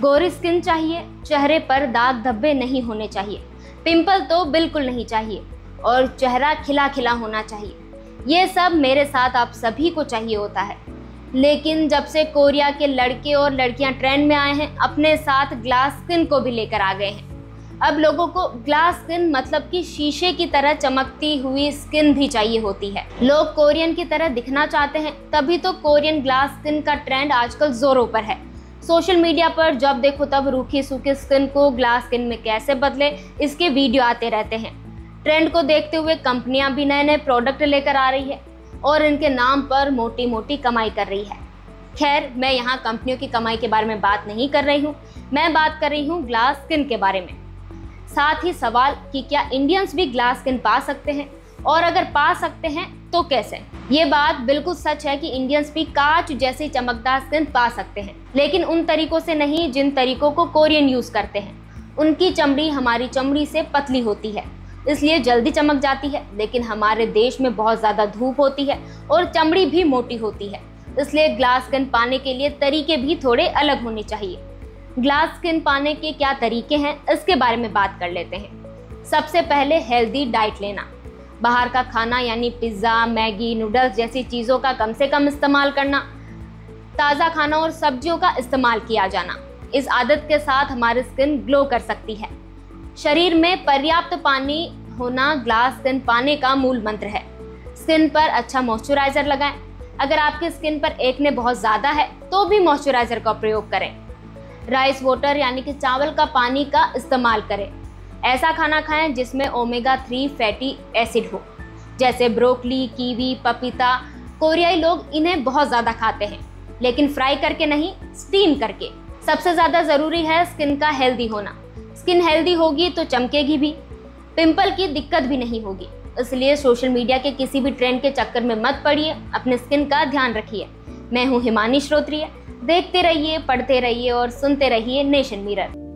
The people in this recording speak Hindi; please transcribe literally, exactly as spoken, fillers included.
गोरी स्किन चाहिए, चेहरे पर दाग धब्बे नहीं होने चाहिए, पिंपल तो बिल्कुल नहीं चाहिए और चेहरा खिला खिला होना चाहिए। ये सब मेरे साथ आप सभी को चाहिए होता है। लेकिन जब से कोरिया के लड़के और लड़कियां ट्रेंड में आए हैं, अपने साथ ग्लास स्किन को भी लेकर आ गए हैं। अब लोगों को ग्लास स्किन मतलब कि शीशे की तरह चमकती हुई स्किन भी चाहिए होती है। लोग कोरियन की तरह दिखना चाहते हैं, तभी तो कोरियन ग्लास स्किन का ट्रेंड आजकल जोरों पर है। सोशल मीडिया पर जब देखो तब रूखी सूखी स्किन को ग्लास स्किन में कैसे बदले, इसके वीडियो आते रहते हैं। ट्रेंड को देखते हुए कंपनियां भी नए नए प्रोडक्ट लेकर आ रही है और इनके नाम पर मोटी मोटी कमाई कर रही है। खैर, मैं यहाँ कंपनियों की कमाई के बारे में बात नहीं कर रही हूँ, मैं बात कर रही हूँ ग्लास स्किन के बारे में। साथ ही सवाल कि क्या इंडियंस भी ग्लास स्किन पा सकते हैं, और अगर पा सकते हैं तो कैसे। ये बात बिल्कुल सच है कि इंडियंस भी कांच जैसी चमकदार स्किन पा सकते हैं, लेकिन उन तरीकों से नहीं जिन तरीकों को कोरियन यूज करते हैं। उनकी चमड़ी हमारी चमड़ी से पतली होती है, इसलिए जल्दी चमक जाती है, लेकिन हमारे देश में बहुत ज़्यादा धूप होती है और चमड़ी भी मोटी होती है, इसलिए ग्लास स्किन पाने के लिए तरीके भी थोड़े अलग होने चाहिए। ग्लास स्किन पाने के क्या तरीके हैं, इसके बारे में बात कर लेते हैं। सबसे पहले हेल्दी डाइट लेना। बाहर का खाना यानी पिज़्ज़ा, मैगी, नूडल्स जैसी चीज़ों का कम से कम इस्तेमाल करना। ताज़ा खाना और सब्जियों का इस्तेमाल किया जाना। इस आदत के साथ हमारी स्किन ग्लो कर सकती है। शरीर में पर्याप्त पानी होना ग्लास स्किन पाने का मूल मंत्र है। स्किन पर अच्छा मॉइस्चराइज़र लगाएं। अगर आपकी स्किन पर एक्ने बहुत ज़्यादा है तो भी मॉइस्चराइज़र का प्रयोग करें। राइस वाटर यानी कि चावल का पानी का इस्तेमाल करें। ऐसा खाना खाएं जिसमें ओमेगा थ्री फैटी एसिड हो, जैसे ब्रोकली, कीवी, पपीता। कोरियाई लोग इन्हें बहुत ज़्यादा खाते हैं, लेकिन फ्राई करके नहीं, स्टीम करके। सबसे ज़्यादा ज़रूरी है स्किन का हेल्दी होना। स्किन हेल्दी होगी तो चमकेगी भी, पिंपल की दिक्कत भी नहीं होगी। इसलिए सोशल मीडिया के किसी भी ट्रेंड के चक्कर में मत पड़िए, अपने स्किन का ध्यान रखिए। मैं हूँ हिमानी श्रोत्रिय। देखते रहिए, पढ़ते रहिए और सुनते रहिए नेशन मिरर।